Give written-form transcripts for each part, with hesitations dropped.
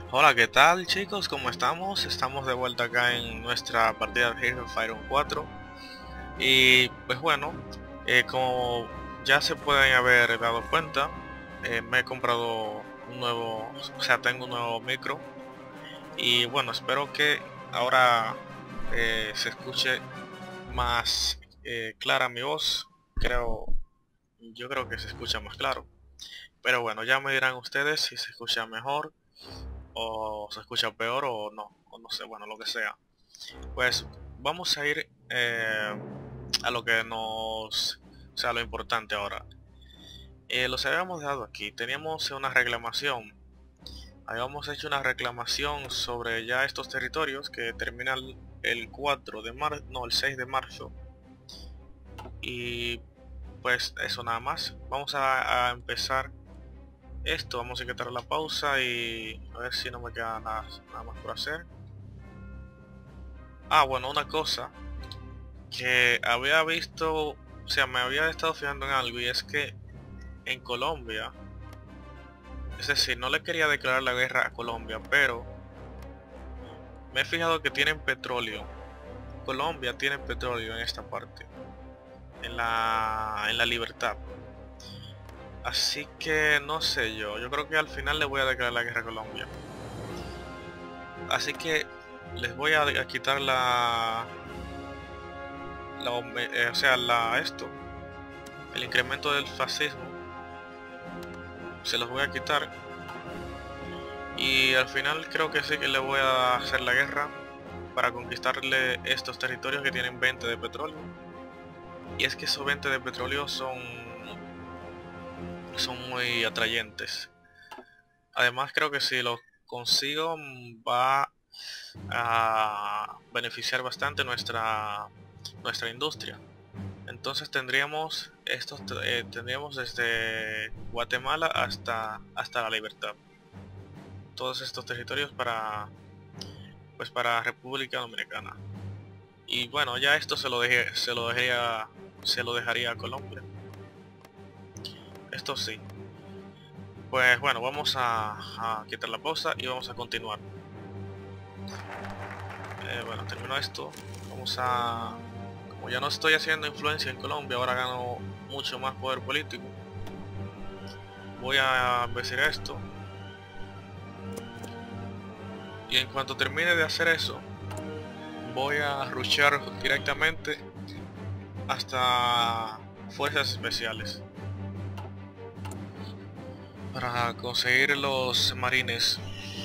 Hola, ¿qué tal chicos? ¿Cómo estamos? Estamos de vuelta acá en nuestra partida de Heroes of Iron 4. Y pues bueno, como ya se pueden haber dado cuenta, me he comprado un nuevo, o sea, tengo un nuevo micro. Y bueno, espero que ahora se escuche más clara mi voz. Creo, yo creo que se escucha más claro. Pero bueno, ya me dirán ustedes si se escucha mejor o se escucha peor o no sé, bueno, lo que sea. Pues vamos a ir a lo que nos, o sea, lo importante ahora. Los habíamos dejado aquí, teníamos una reclamación. Habíamos hecho una reclamación sobre ya estos territorios que termina el 4 de marzo, no, el 6 de marzo. Y pues eso nada más. Vamos a empezar esto, vamos a quitar la pausa y a ver si no me queda nada más por hacer. Ah, bueno, una cosa que había visto, o sea, me había estado fijando en algo y es que en Colombia, es decir, no le quería declarar la guerra a Colombia, pero me he fijado que tienen petróleo. Colombia tiene petróleo en esta parte, en la Libertad. Así que no sé yo creo que al final le voy a declarar la guerra a Colombia. Así que les voy a quitar o sea, el incremento del fascismo, se los voy a quitar. Y al final creo que sí que le voy a hacer la guerra para conquistarle estos territorios que tienen 20 de petróleo. Y es que esos 20 de petróleo son muy atrayentes. Además creo que si lo consigo va a beneficiar bastante nuestra industria. Entonces tendríamos desde Guatemala hasta la Libertad. Todos estos territorios para República Dominicana. Y bueno, ya esto se lo dejaría a Colombia. Esto sí. Pues bueno, vamos a quitar la pausa y vamos a continuar. Bueno, termino esto. Como ya no estoy haciendo influencia en Colombia, ahora gano mucho más poder político. Voy a decir esto. Y en cuanto termine de hacer eso, voy a rushear directamente hasta fuerzas especiales para conseguir los marines.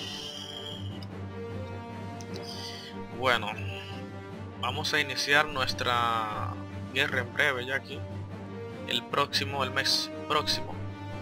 Bueno, vamos a iniciar nuestra guerra en breve ya aquí, el mes próximo.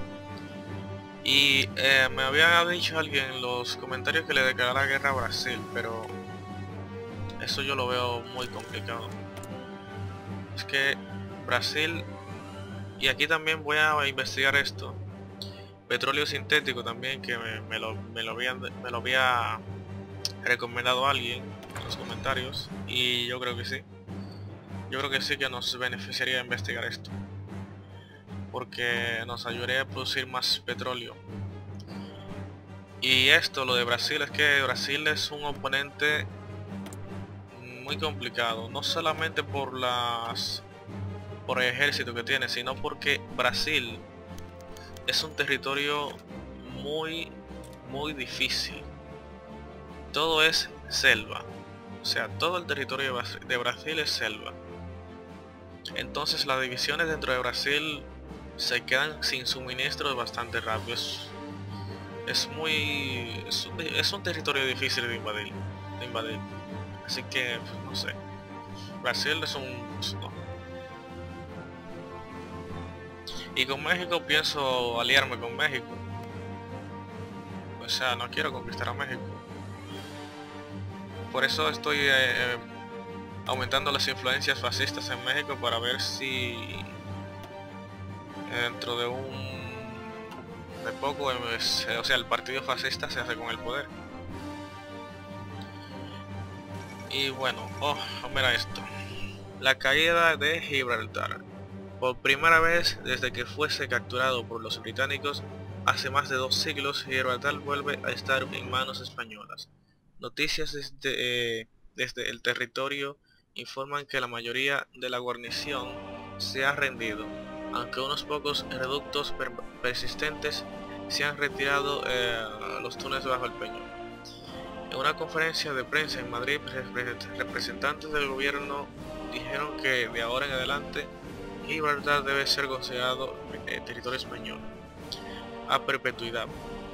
Y me había dicho alguien en los comentarios que le declarara guerra a Brasil, pero eso yo lo veo muy complicado. Es que Brasil, y aquí también voy a investigar esto, petróleo sintético también, que me lo había recomendado alguien en los comentarios, y yo creo que sí. Yo creo que sí que nos beneficiaría investigar esto, porque nos ayudaría a producir más petróleo. Y esto, lo de Brasil, es que Brasil es un oponente muy complicado, no solamente por el ejército que tiene, sino porque Brasil es un territorio muy muy difícil. Todo es selva, o sea, todo el territorio de Brasil es selva. Entonces las divisiones dentro de Brasil se quedan sin suministros bastante rápido. Es un territorio difícil de invadir. Así que pues, no sé. Brasil es no. Y con México pienso aliarme con México. O sea, no quiero conquistar a México. Por eso estoy aumentando las influencias fascistas en México para ver si dentro de poco, o sea, el partido fascista se hace con el poder. Y bueno, mira esto. La caída de Gibraltar. Por primera vez desde que fuese capturado por los británicos, hace más de 2 siglos, Gibraltar vuelve a estar en manos españolas. Noticias desde el territorio informan que la mayoría de la guarnición se ha rendido, aunque unos pocos reductos persistentes se han retirado a los túneles bajo el peñón. En una conferencia de prensa en Madrid, representantes del gobierno dijeron que de ahora en adelante Gibraltar debe ser considerado territorio español a perpetuidad.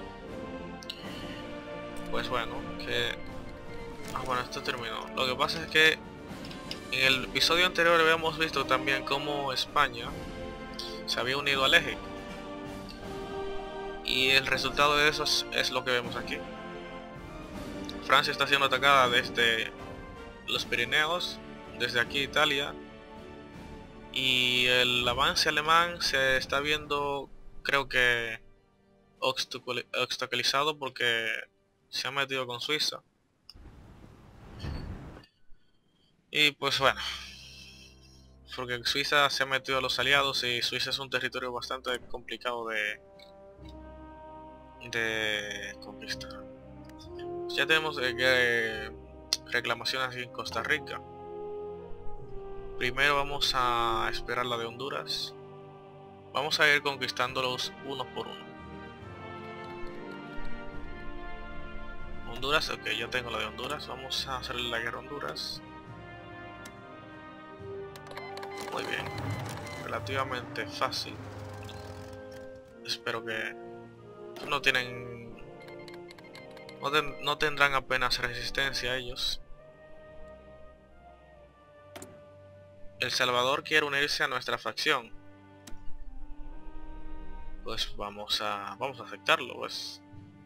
Pues bueno, bueno, esto terminó. Lo que pasa es que en el episodio anterior habíamos visto también cómo España se había unido al eje, y el resultado de eso es lo que vemos aquí. Francia está siendo atacada desde los Pirineos, desde aquí Italia, y el avance alemán se está viendo, creo que obstaculizado porque se ha metido con Suiza. Y pues bueno, porque Suiza se ha metido a los aliados, y Suiza es un territorio bastante complicado de conquistar. Ya tenemos reclamaciones aquí en Costa Rica. Primero vamos a esperar la de Honduras. Vamos a ir conquistándolos uno por uno. Honduras, ok, ya tengo la de Honduras. Vamos a hacerle la guerra a Honduras. Muy bien, relativamente fácil. Espero que no tendrán apenas resistencia a ellos. El Salvador quiere unirse a nuestra facción. Pues vamos a aceptarlo, pues.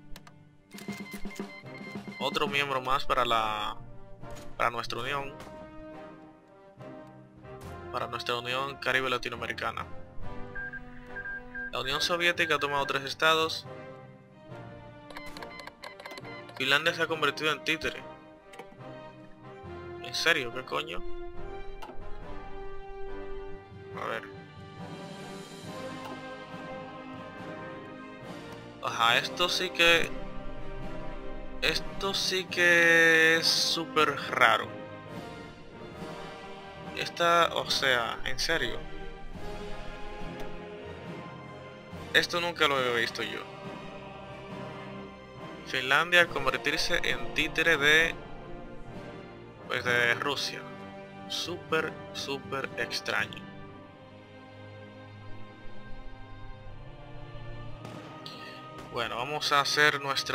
Otro miembro más para nuestra unión. Para nuestra Unión Caribe Latinoamericana. La Unión Soviética ha tomado 3 estados. Finlandia se ha convertido en títere. ¿En serio? ¿Qué coño? A ver. Ajá, esto sí que es súper raro. O sea, en serio. Esto nunca lo he visto yo. Finlandia convertirse en títere de Rusia. Súper extraño. Bueno, vamos a hacer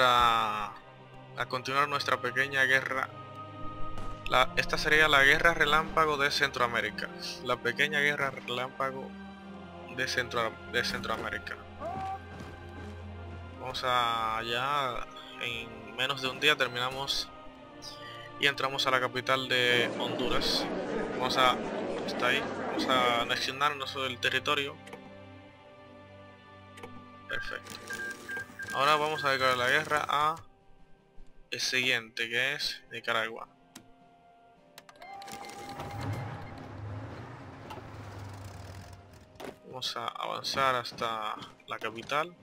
a continuar nuestra pequeña guerra. Esta sería la guerra relámpago de Centroamérica. La pequeña guerra relámpago de Centroamérica. Vamos ya en menos de un día terminamos y entramos a la capital de Honduras. Está ahí. Vamos a anexionarnos del territorio. Perfecto. Ahora vamos a declarar la guerra a el siguiente, que es Nicaragua. Vamos a avanzar hasta la capital.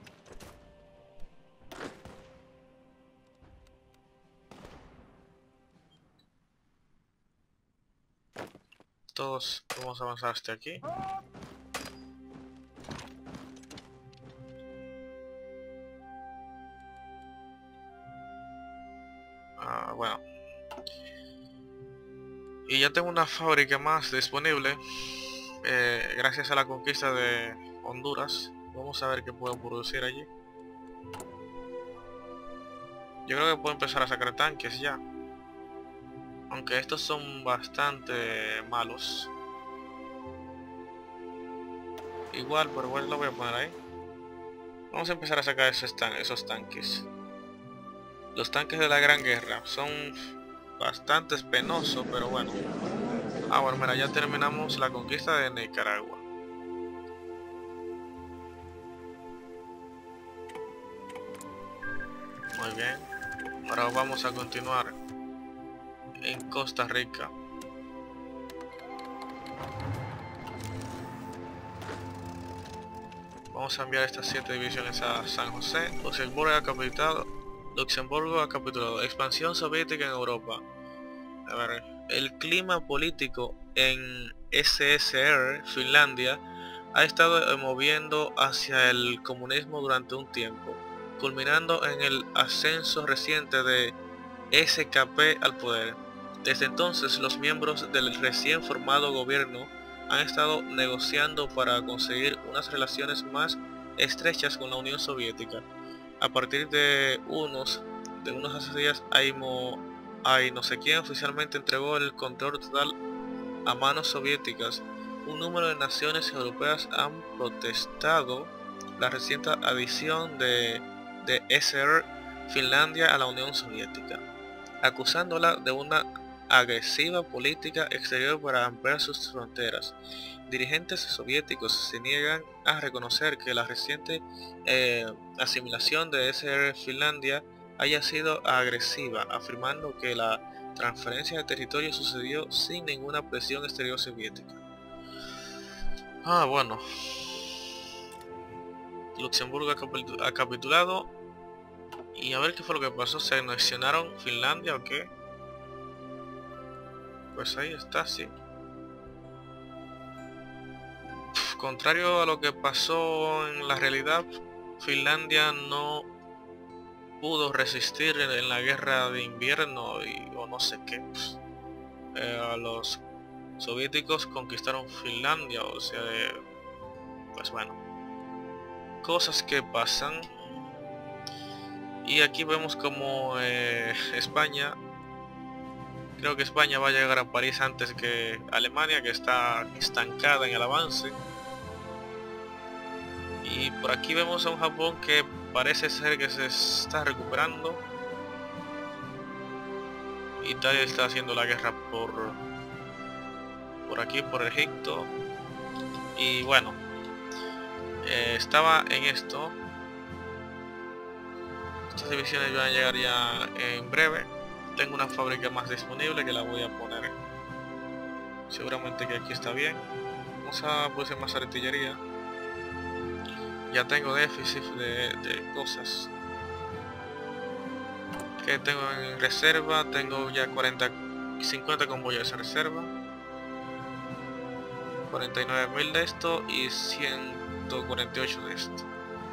Todos vamos a avanzar hasta aquí. Bueno. Y ya tengo una fábrica más disponible. Gracias a la conquista de Honduras. Vamos a ver qué puedo producir allí. Yo creo que puedo empezar a sacar tanques ya. Aunque estos son bastante malos. Igual, pero igual lo voy a poner ahí. Vamos a empezar a sacar esos tanques. Los tanques de la Gran Guerra son bastante penosos, pero bueno. Bueno, mira, ya terminamos la conquista de Nicaragua. Muy bien. Ahora vamos a continuar en Costa Rica. Vamos a enviar estas 7 divisiones a San José. Luxemburgo ha capitulado. Expansión soviética en Europa. A ver, el clima político en SSR, Finlandia, ha estado moviendo hacia el comunismo durante un tiempo, culminando en el ascenso reciente de SKP al poder. Desde entonces, los miembros del recién formado gobierno han estado negociando para conseguir unas relaciones más estrechas con la Unión Soviética. A partir de unos días, hay no sé quién oficialmente entregó el control total a manos soviéticas. Un número de naciones europeas han protestado la reciente adición de SR Finlandia a la Unión Soviética, acusándola de una agresiva política exterior para ampliar sus fronteras. Dirigentes soviéticos se niegan a reconocer que la reciente asimilación de SR Finlandia haya sido agresiva, afirmando que la transferencia de territorio sucedió sin ninguna presión exterior soviética. Bueno. Luxemburgo ha capitulado. Y a ver qué fue lo que pasó. ¿Se anexionaron Finlandia o qué? Pues ahí está, sí. Contrario a lo que pasó en la realidad, Finlandia no pudo resistir en la guerra de invierno o no sé qué. Los soviéticos conquistaron Finlandia, o sea, pues bueno, cosas que pasan. Y aquí vemos como España, creo que España va a llegar a París antes que Alemania, que está estancada en el avance. Y por aquí vemos a un Japón que parece ser que se está recuperando. Italia está haciendo la guerra por aquí, por Egipto. Y bueno, estaba en esto. Estas divisiones van a llegar ya en breve. Tengo una fábrica más disponible que la voy a poner. Seguramente que aquí está bien. Vamos a poner más artillería. Ya tengo déficit de cosas que tengo en reserva. Tengo ya 50 convoyes en reserva, 49.000 de esto y 148 de esto.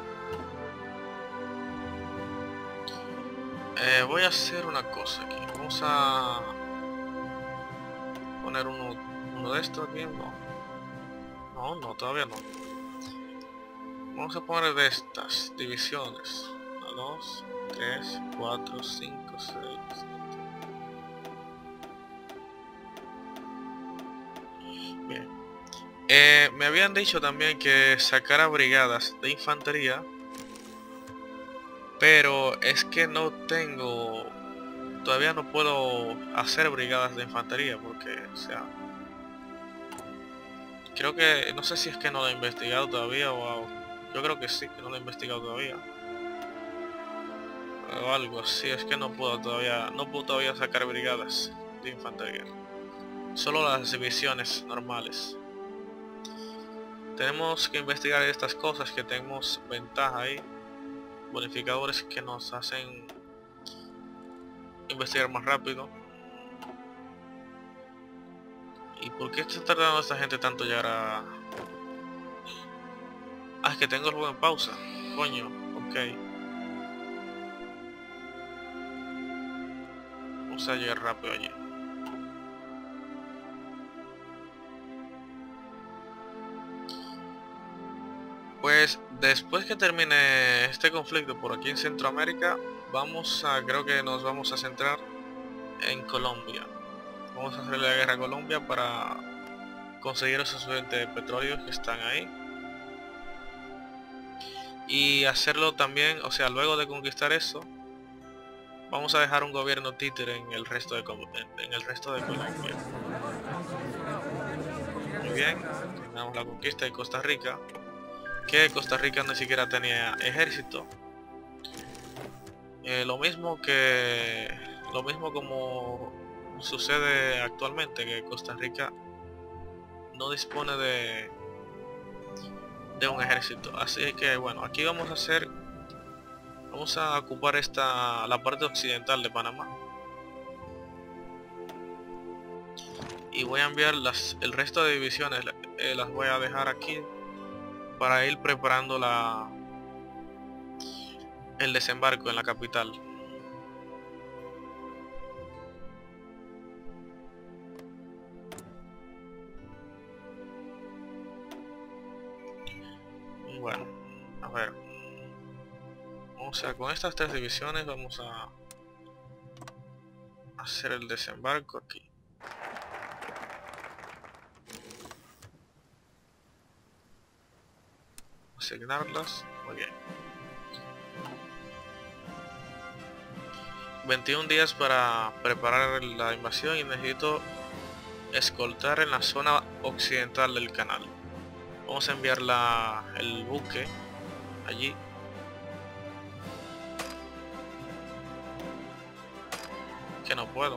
Voy a hacer una cosa aquí. Vamos a poner uno de estos aquí. No, todavía no. Vamos a poner de estas divisiones. 1, 2, 3, 4, 5, 6, 7. Bien. Me habían dicho también que sacara brigadas de infantería, pero es que no tengo, todavía no puedo hacer brigadas de infantería porque, o sea, creo que, no sé si es que no lo he investigado todavía o yo creo que sí, que no lo he investigado todavía o algo así. Es que no puedo todavía sacar brigadas de infantería, solo las divisiones normales. Tenemos que investigar estas cosas, que tenemos ventaja ahí, bonificadores que nos hacen investigar más rápido. ¿Y por qué está tardando esta gente tanto llegar a...? Es que tengo el juego en pausa. Coño, ok. Vamos a llegar rápido allí. Pues después que termine este conflicto por aquí en Centroamérica, creo que nos vamos a centrar en Colombia. Vamos a hacer la guerra a Colombia para conseguir esos 20 petróleos que están ahí. Y hacerlo también, o sea, luego de conquistar eso, vamos a dejar un gobierno títere en el resto de Colombia. Muy bien, terminamos la conquista de Costa Rica, que Costa Rica ni siquiera tenía ejército. Lo mismo como sucede actualmente, que Costa Rica no dispone de de un ejército. Así que bueno, aquí vamos a hacer, vamos a ocupar la parte occidental de Panamá, y voy a enviar el resto de divisiones, las voy a dejar aquí para ir preparando el desembarco en la capital. Bueno, a ver, con estas 3 divisiones vamos a hacer el desembarco aquí. Asignarlas, muy bien. 21 días para preparar la invasión y necesito escoltar en la zona occidental del canal. Vamos a enviar el buque allí. Que no puedo.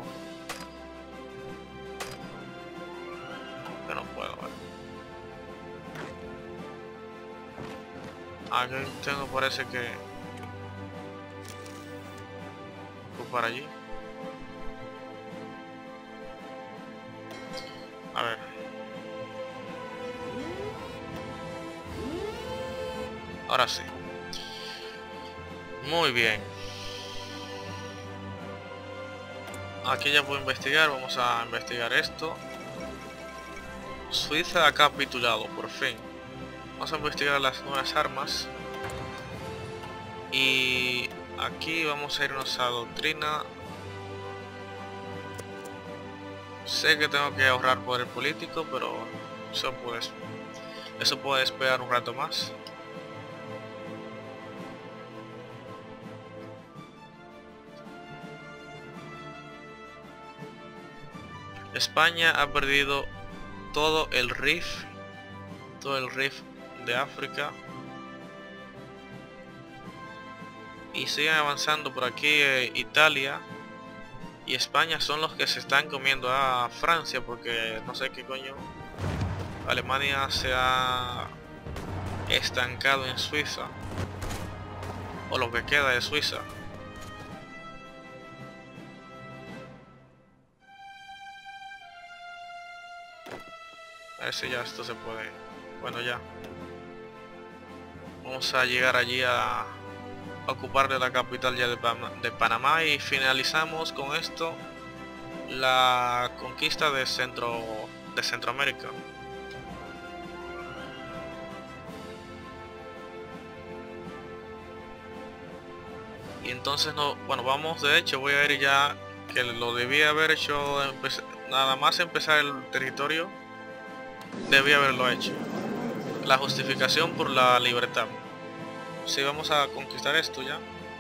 Vale. Aquí tengo, parece que ocupar allí. A ver. Ahora sí. Muy bien. Aquí ya puedo investigar. Vamos a investigar esto. Suiza ha capitulado, por fin. Vamos a investigar las nuevas armas. Y aquí vamos a irnos a doctrina. Sé que tengo que ahorrar poder político, pero eso puede esperar un rato más. España ha perdido todo el Rif de África, y siguen avanzando por aquí. Italia y España son los que se están comiendo a Francia, porque no sé qué coño, Alemania se ha estancado en Suiza, o lo que queda de Suiza. A ver si ya esto se puede. Bueno, ya vamos a llegar allí a ocupar de la capital ya de Panamá, y finalizamos con esto la conquista de Centroamérica. Y entonces bueno, vamos, de hecho voy a ir ya, que lo debía haber hecho nada más empezar el territorio, debía haberlo hecho. La justificación por la libertad. Si vamos a conquistar esto ya.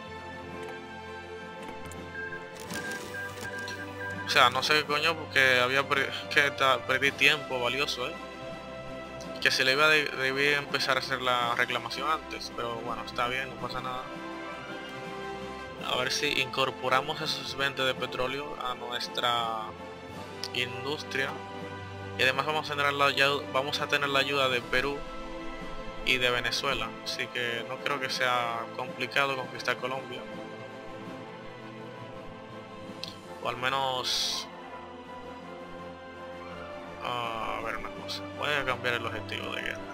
O sea, no sé qué coño, porque perdí tiempo valioso, que se le debía empezar a hacer la reclamación antes, pero bueno, está bien, no pasa nada. A ver si incorporamos esos 20 de petróleo a nuestra industria, y además vamos a tener la ayuda de Perú y de Venezuela, así que no creo que sea complicado conquistar Colombia, o al menos a ver una cosa, voy a cambiar el objetivo de guerra.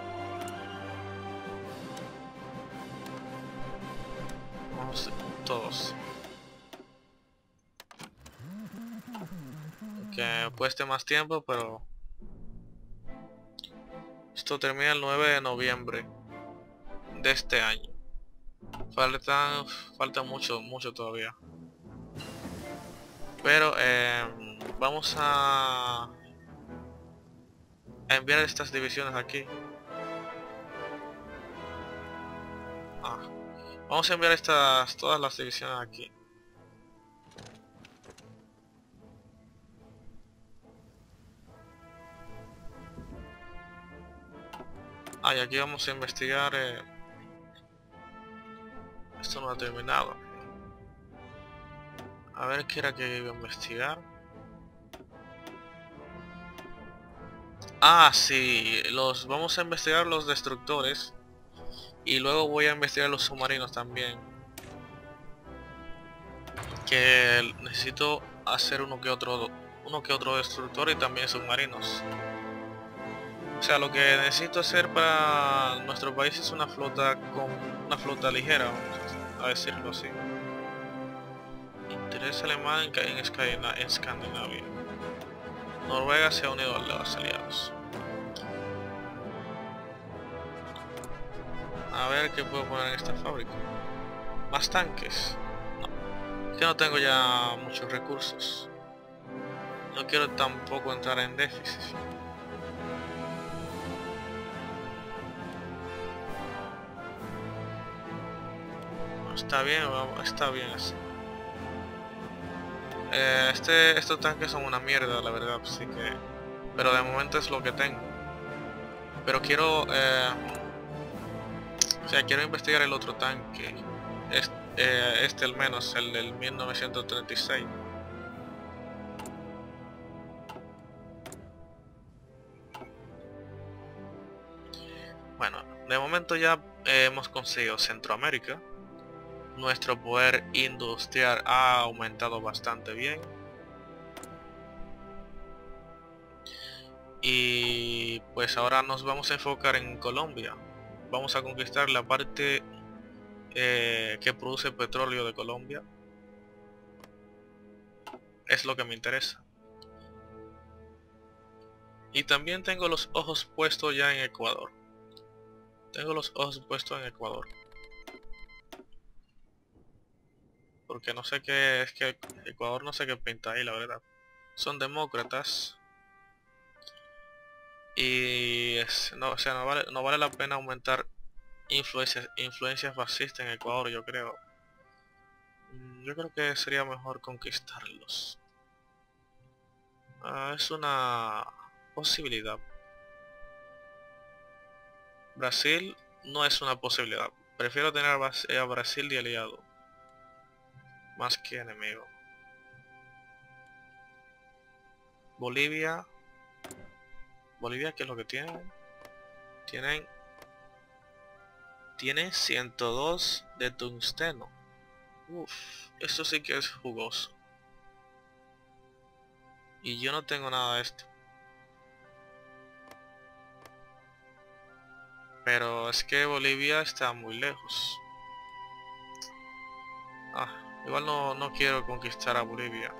Vamos todos, que cueste más tiempo, pero esto termina el 9 de noviembre de este año. Falta mucho todavía. Pero vamos a enviar estas divisiones aquí. Vamos a enviar todas las divisiones aquí. Y aquí vamos a investigar. Esto no ha terminado. A ver qué era que iba a investigar. Ah, sí, los vamos a investigar los destructores y luego voy a investigar los submarinos también. Que necesito hacer uno que otro destructor y también submarinos. O sea, lo que necesito hacer para nuestro país es una flota con una flota ligera, vamos a decirlo así. Interés alemán en Escandinavia. Noruega se ha unido a los aliados. A ver qué puedo poner en esta fábrica. Más tanques. No, es que no tengo ya muchos recursos. No quiero tampoco entrar en déficit. Está bien, está bien así. Estos tanques son una mierda, la verdad, así que... Pero de momento es lo que tengo. Pero quiero... o sea, quiero investigar el otro tanque. Este al menos, el del 1936. Bueno, de momento ya hemos conseguido Centroamérica. Nuestro poder industrial ha aumentado bastante bien. Y pues ahora nos vamos a enfocar en Colombia. Vamos a conquistar la parte que produce petróleo de Colombia. Es lo que me interesa. Y también tengo los ojos puestos ya en Ecuador. Tengo los ojos puestos en Ecuador. Porque no sé qué, es que Ecuador no sé qué pinta ahí, la verdad. Son demócratas. Y no, o sea, no vale la pena aumentar influencias fascistas en Ecuador, yo creo. Yo creo que sería mejor conquistarlos. Es una posibilidad. Brasil no es una posibilidad. Prefiero tener a Brasil de aliado. Más que enemigo. Bolivia. Bolivia, ¿qué es lo que tienen? Tienen 102 de tungsteno. Uf, eso sí que es jugoso. Y yo no tengo nada de esto. Pero es que Bolivia está muy lejos. Igual no quiero conquistar a Bolivia.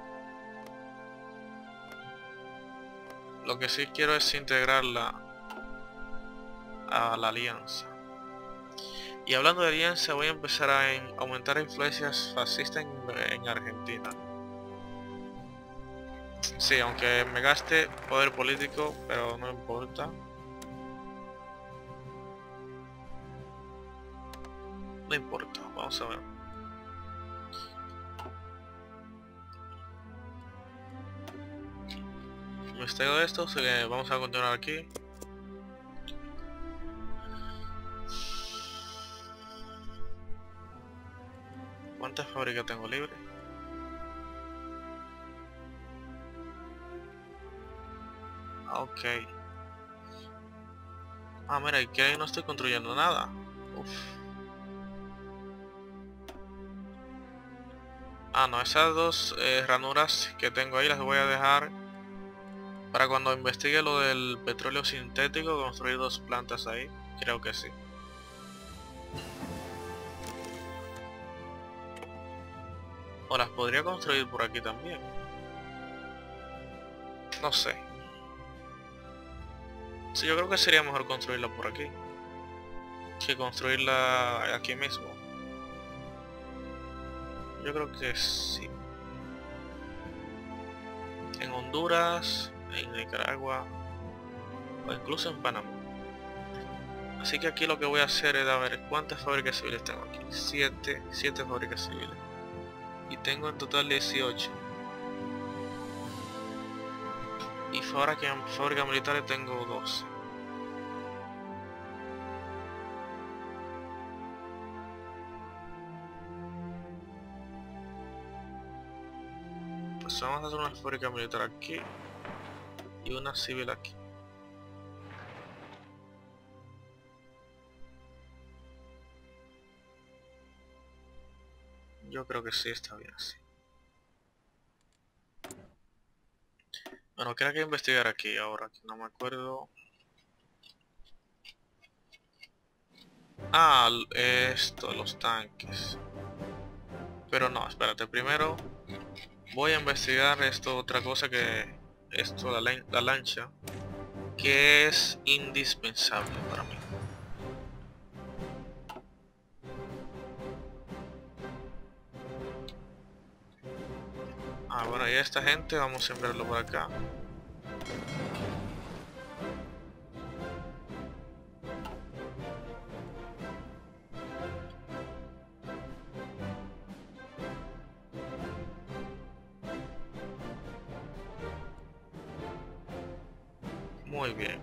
Lo que sí quiero es integrarla a la alianza. Y hablando de alianza, voy a empezar a aumentar influencias fascistas en Argentina. Sí, aunque me gaste poder político, pero no importa. No importa, vamos a ver. Me extraigo de esto, así que vamos a continuar aquí. ¿Cuántas fábricas tengo libre? Ok. Mira, y que no estoy construyendo nada. Uf. No, esas dos ranuras que tengo ahí las voy a dejar para cuando investigue lo del petróleo sintético, construir dos plantas ahí. Creo que sí. O las podría construir por aquí también. No sé. Sí, yo creo que sería mejor construirla por aquí que construirla aquí mismo. Yo creo que sí. En Honduras, en Nicaragua o incluso en Panamá. Así que aquí lo que voy a hacer es a ver cuántas fábricas civiles tengo aquí. 7 fábricas civiles. Y tengo en total 18. Y fábricas militares tengo 12. Pues vamos a hacer una fábrica militar aquí y una civil aquí. Yo creo que sí está bien así. Bueno, ¿qué hay que investigar aquí ahora? Que no me acuerdo. Ah, esto, los tanques. Pero no, espérate, primero voy a investigar esto, otra cosa que... Esto, la lancha. Que es indispensable para mí. Ah, bueno, y a esta gente vamos a enviarlo por acá. Muy bien.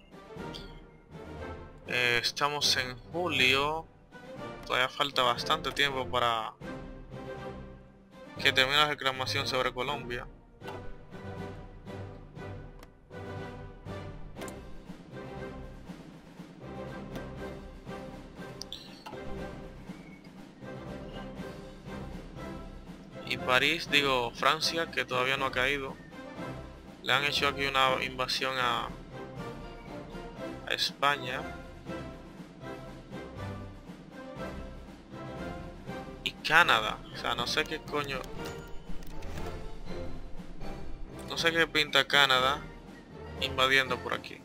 Estamos en julio. Todavía falta bastante tiempo para que termine la reclamación sobre Colombia. Y París, digo, Francia, que todavía no ha caído. Le han hecho aquí una invasión a España. Y Canadá. O sea, no sé qué coño. No sé qué pinta Canadá invadiendo por aquí.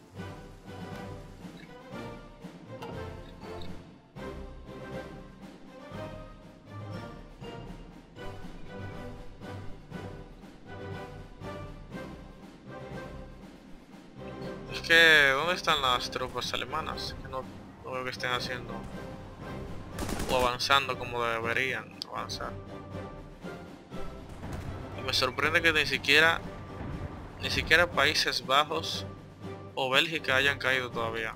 Es que, ¿dónde están las tropas alemanas? Que no veo que estén haciendo o avanzando como deberían avanzar. Y me sorprende que ni siquiera Países Bajos o Bélgica hayan caído todavía.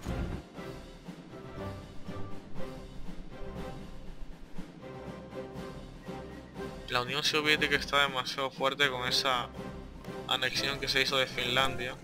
La Unión Soviética está demasiado fuerte con esa anexión que se hizo de Finlandia.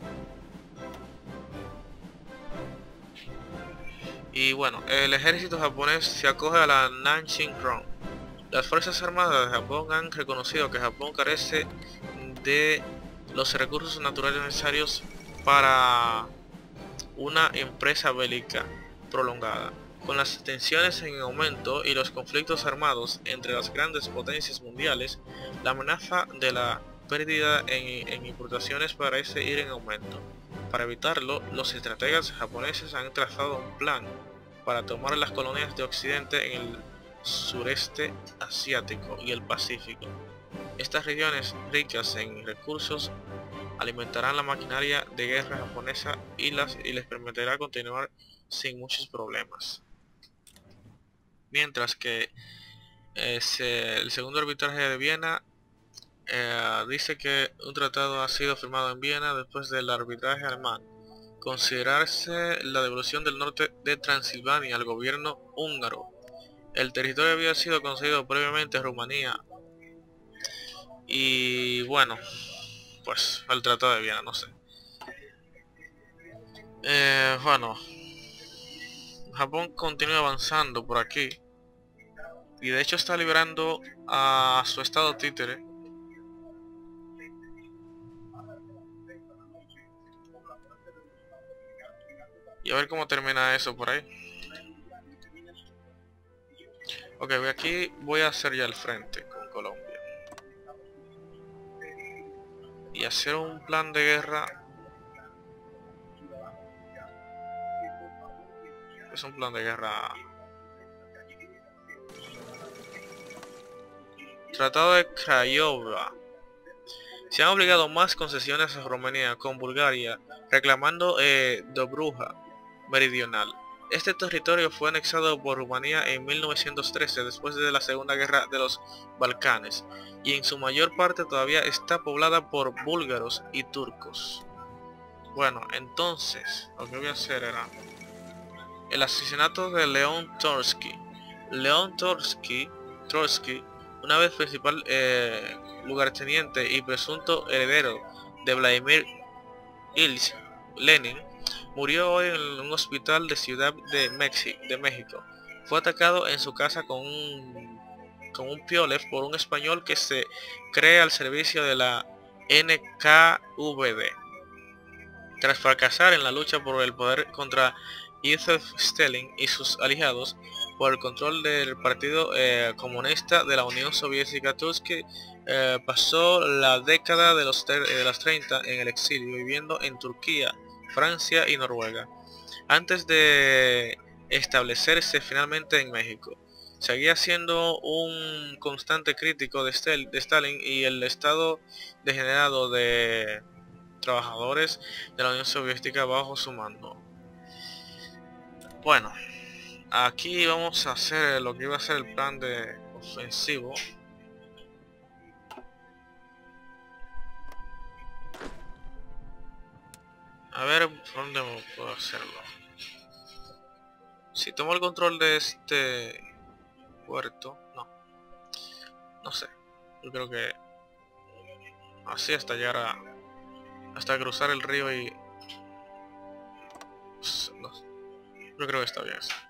Y bueno, el ejército japonés se acoge a la Nanjing Front. Las Fuerzas Armadas de Japón han reconocido que Japón carece de los recursos naturales necesarios para una empresa bélica prolongada. Con las tensiones en aumento y los conflictos armados entre las grandes potencias mundiales, la amenaza de la pérdida en importaciones parece ir en aumento. Para evitarlo, los estrategas japoneses han trazado un plan para tomar las colonias de Occidente en el sureste asiático y el Pacífico. Estas regiones ricas en recursos alimentarán la maquinaria de guerra japonesa y les permitirá continuar sin muchos problemas. Mientras que el segundo arbitraje de Viena dice que un tratado ha sido firmado en Viena después del arbitraje alemán. Considerarse la devolución del norte de Transilvania al gobierno húngaro. El territorio había sido concedido previamente a Rumanía. Y bueno, pues el tratado de Viena, no sé. Bueno, Japón continúa avanzando por aquí. Y de hecho está liberando a su estado títere. Y a ver cómo termina eso por ahí. Ok, aquí voy a hacer ya el frente con Colombia. Y hacer un plan de guerra. Es un plan de guerra. Tratado de Craiova. Se han obligado más concesiones a Rumanía con Bulgaria, reclamando Dobruja meridional. Este territorio fue anexado por Rumanía en 1913, después de la Segunda Guerra de los Balcanes, y en su mayor parte todavía está poblada por búlgaros y turcos. Bueno, entonces, lo que voy a hacer era el asesinato de León Trotsky. León Trotsky, una vez principal lugarteniente y presunto heredero de Vladimir Ilich Lenin, murió hoy en un hospital de Ciudad de México. Fue atacado en su casa con un con un Piolev por un español que se cree al servicio de la NKVD. Tras fracasar en la lucha por el poder contra Joseph Stalin y sus aliados por el control del Partido Comunista de la Unión Soviética, Trotsky pasó la década de los 30 en el exilio, viviendo en Turquía, Francia y Noruega, antes de establecerse finalmente en México. Seguía siendo un constante crítico de Stalin y el estado degenerado de trabajadores de la Unión Soviética bajo su mando. Bueno, aquí vamos a hacer lo que iba a ser el plan de ofensivo. A ver por dónde puedo hacerlo. Si tomo el control de este puerto, no sé, yo creo que así hasta llegar hasta cruzar el río y no, yo creo que está bien así.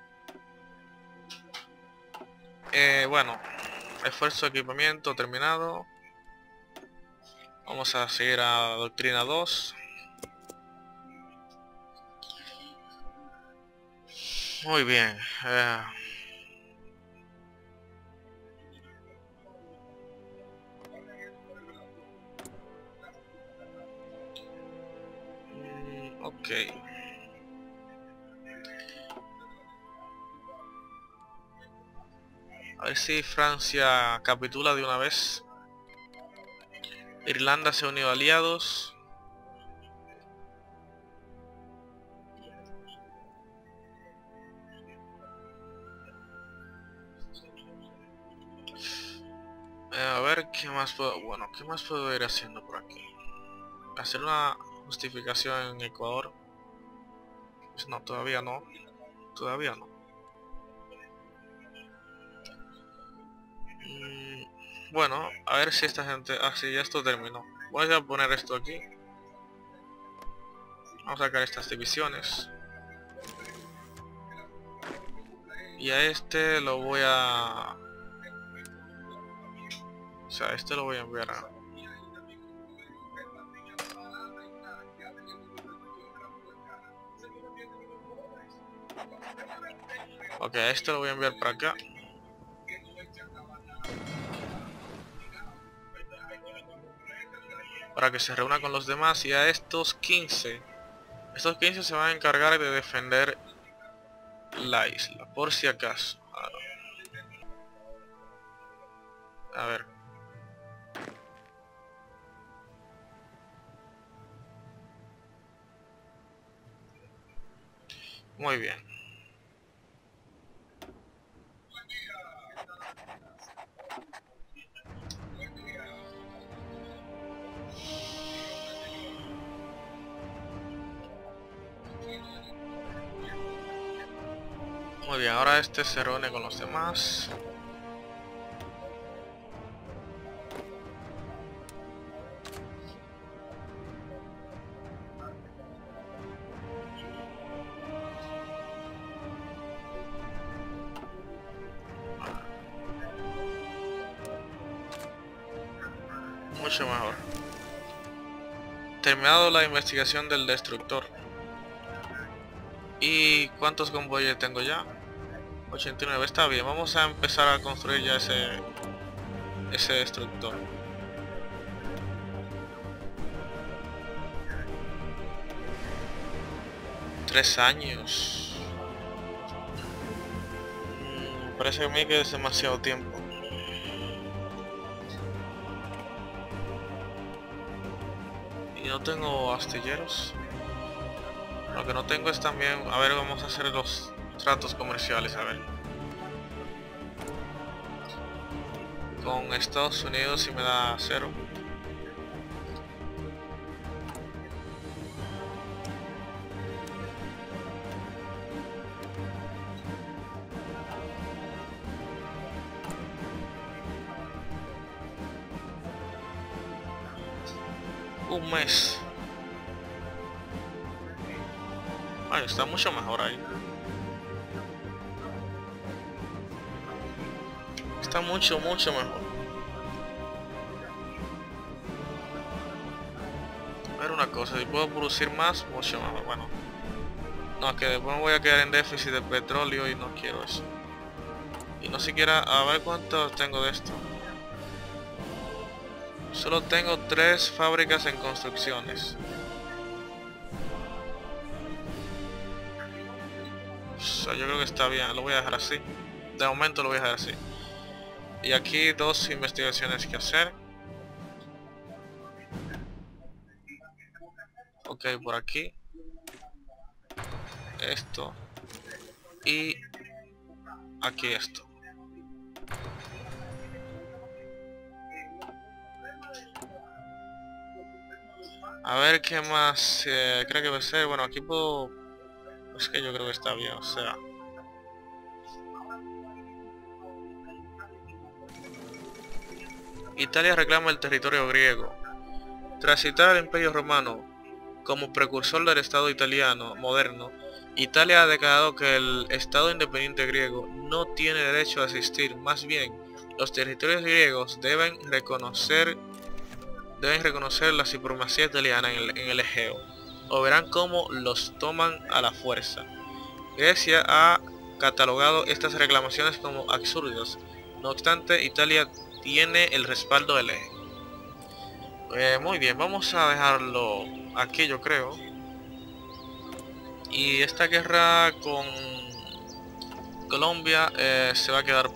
Bueno, esfuerzo de equipamiento terminado. Vamos a seguir a doctrina 2. Muy bien. Ok. A ver si Francia capitula de una vez. Irlanda se unió a aliados. A ver qué más puedo, qué más puedo ir haciendo por aquí. Hacer una justificación en Ecuador. Pues no, todavía no. Todavía no. Bueno, a ver si esta gente... sí, ya esto terminó. Voy a poner esto aquí. Vamos a sacar estas divisiones. Y a este lo voy a... O sea, este lo voy a enviar a... Ok, a este lo voy a enviar para acá. Para que se reúna con los demás, y a estos 15. Estos 15 se van a encargar de defender la isla, por si acaso. A ver. Muy bien. Muy bien, ahora este se reúne con los demás. Mucho mejor. Terminado la investigación del destructor. ¿Y cuántos convoyes tengo ya? 89, está bien. Vamos a empezar a construir ya ese destructor. ¿3 años? Parece a mí que es demasiado tiempo. Y no tengo astilleros. Lo que no tengo es también... A ver, vamos a hacer los tratos comerciales, a ver. Con Estados Unidos, si me da 0. Un mes. Ay, está mucho mejor ahí. está mucho mejor. A ver una cosa, si puedo producir más, mucho mejor. Bueno, no, que después me voy a quedar en déficit de petróleo y no quiero eso. Y no siquiera, a ver cuánto tengo de esto. Solo tengo 3 fábricas en construcciones. O sea, yo creo que está bien, lo voy a dejar así. De momento lo voy a dejar así. Y aquí 2 investigaciones que hacer. Ok, por aquí. Esto. Y aquí esto. A ver qué más creo que va a ser. Bueno, aquí puedo... Es que yo creo que está bien, o sea... Italia reclama el territorio griego. Tras citar al Imperio Romano como precursor del Estado italiano moderno, Italia ha declarado que el Estado independiente griego no tiene derecho a existir. Más bien, los territorios griegos deben reconocer la supremacía italiana en el Egeo, o verán cómo los toman a la fuerza. Grecia ha catalogado estas reclamaciones como absurdas. No obstante, Italia tiene el respaldo del eje. Muy bien, vamos a dejarlo aquí, yo creo. Y esta guerra con Colombia se va a quedar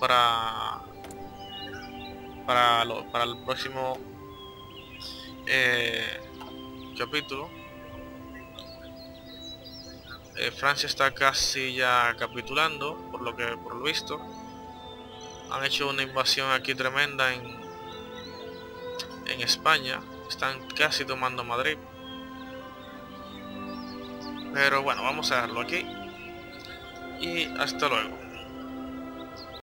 para el próximo capítulo. Francia está casi ya capitulando, por lo visto. Han hecho una invasión aquí tremenda en España. Están casi tomando Madrid. Pero bueno, vamos a dejarlo aquí. Y hasta luego.